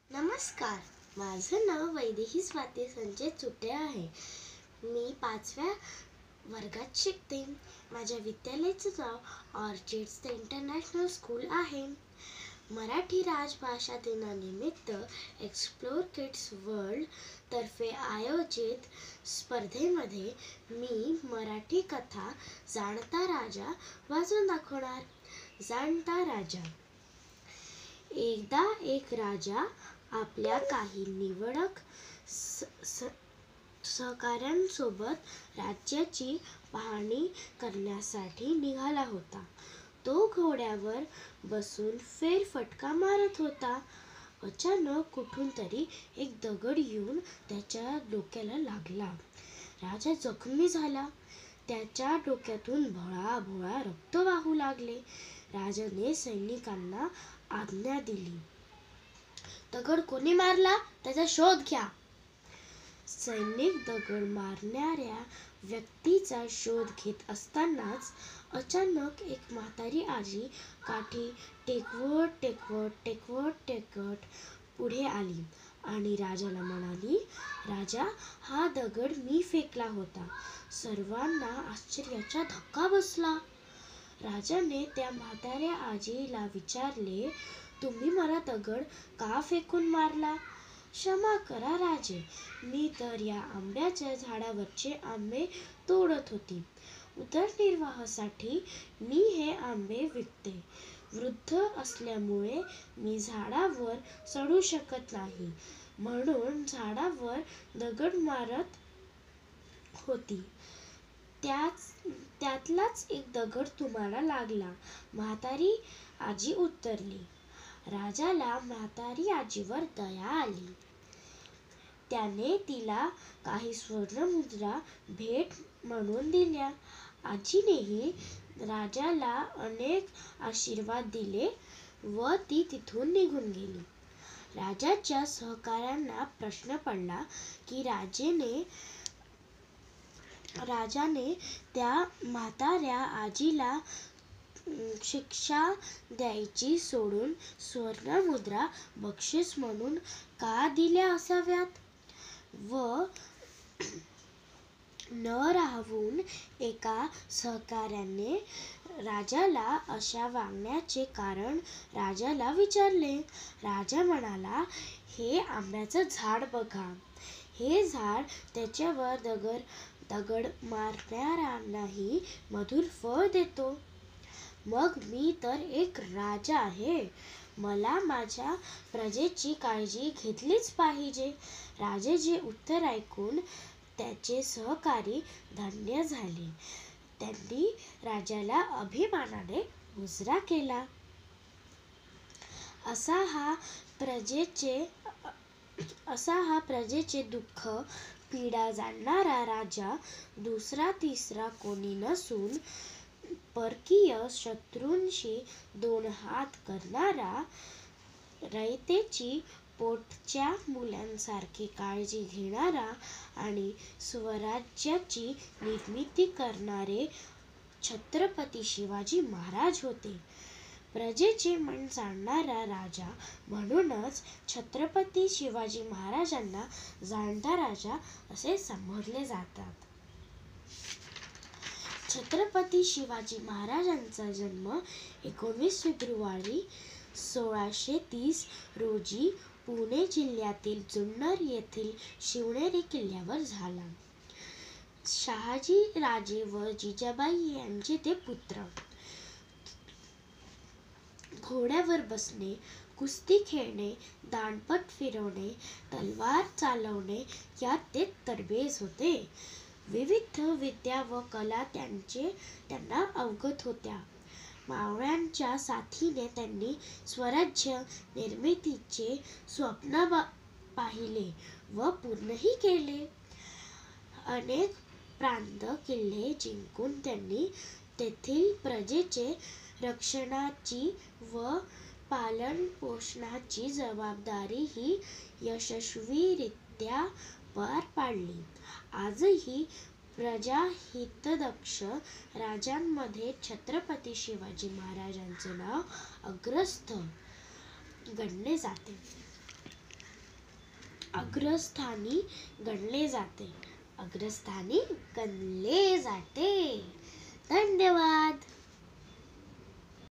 नमस्कार, माझं नाव वैदेही स्वाती संजय चुटे आहे. मी 5व्या वर्गात शिकते. माझ्या विद्यालयाचं नाव ऑर्चिड्स इंटरनॅशनल स्कूल आहे. मराठी राजभाषा दिनानिमित्त एक्सप्लोर किड्स वर्ल्ड तर्फे आयोजित स्पर्धेमध्ये मी मराठी कथा जाणता राजा वाचून दाखवणार. जाणता राजा. एकदा एक राजा आपल्या काही निवडक सहकाऱ्यांसोबत राज्याची पाहणी करण्यासाठी निघाला होता. तो घोड्यावर बसून फेरफटका मारत होता. अचानक कुठून तरी एक दगड येऊन त्याच्या डोक्याला लागला. राजा जखमी झाला. त्याच्या डोक्यातून भोळा रक्त वाहू लागले. राजाने सैनिकांना आज्ञा दिली, दगड कोणी मारला त्याचा शोध घ्या. सैनिक दगड मारणाऱ्या व्यक्तीचा शोध घेत असतानाच अचानक एक म्हातारी आजी काठी टेकवत पुढे आली आणि राजाला म्हणाली, राजा, हा दगड मी फेकला होता. सर्वांना आश्चर्याचा धक्का बसला. राजाने त्या म्हाताऱ्या आजीला विचारले, तुम्ही मला दगड का फेकून मारला? क्षमा करा राजे, मी तर या आंब्याच्या झाडावरचे आंबे तोडत होती. उदरनिर्वाहासाठी मी हे आंबे विकते. वृद्ध असल्यामुळे मी झाडावर चढू शकत नाही, म्हणून झाडावर दगड मारत होती. त्यातलाच एक दगड तुम्हाला लागला, म्हातारी आजी उत्तरली. राजाला म्हातारी आजीवर दया आली. त्याने तिला काही सुवर्णमुद्रा भेट म्हणून दिल्या. आजीनेही राजाला अनेक आशीर्वाद दिले व ती तिथून निघून गेली. राजाच्या सहकाऱ्यांना प्रश्न पडला की राजाने त्या म्हाताऱ्या आजीला शिक्षा द्यायची सोडून सुवर्णमुद्रा बक्षीस म्हणून का दिल्या असाव्यात? व न राहवून एका सहकाऱ्याने राजाला अशा वागण्याचे कारण राजाला विचारले. राजा म्हणाला, हे आंब्याचं झाड बघा. हे झाड त्याच्यावर दगड मारणाऱ्यांनाही मधुर फळ देतो. मग मी तर एक राजा आहे. मला माझ्या प्रजेची काळजी घेतलीच पाहिजे. राजाचे उत्तर ऐकून त्याचे सहकारी धन्य झाले. त्यांनी राजाला अभिमानाने मुजरा केला. असा हा प्रजेचे दुःख पीडा जाणणारा राजा दुसरा तिसरा कोणी नसून परकीय शत्रूंशी दोन हात करणारा, रयतेची पोटच्या मुलांसारखी काळजी घेणारा आणि स्वराज्याची निर्मिती करणारे छत्रपती शिवाजी महाराज होते. प्रजेचे मन जाणणारा राजा म्हणूनच छत्रपती शिवाजी महाराजांना जाणता राजा असे संबोधले जातात. छत्रपती शिवाजी महाराजांचा जन्म 19 फेब्रुवारी 1630 रोजी पुणे जिल्ह्यातील जुन्नर येथील शिवनेरी किल्ल्यावर झाला. शहाजी राजे व जिजाबाई यांचे ते पुत्र. घोड्यावर बसणे, कुस्ती खेळणे, दांडपट फिरवणे, तलवार चालवणे यात ते तरबेज होते. विविध विद्या व कला त्यांना अवगत होत्या. मावळ्यांच्या साथीने त्यांनी स्वराज्य निर्मितीचे स्वप्न पाहिले व पूर्णही केले. अनेक प्रांत किल्ले जिंकून त्यांनी तेथील प्रजेचे रक्षणाची व पालनपोषणाची जबाबदारीही यशस्वीरित्या पार पाडली. आजही प्रजाहितदक्ष राजांमध्ये छत्रपती शिवाजी महाराजांचे नाव अग्रस्थ गणले जाते. अग्रस्थानी गणले जाते. अग्रस्थानी गणले जाते.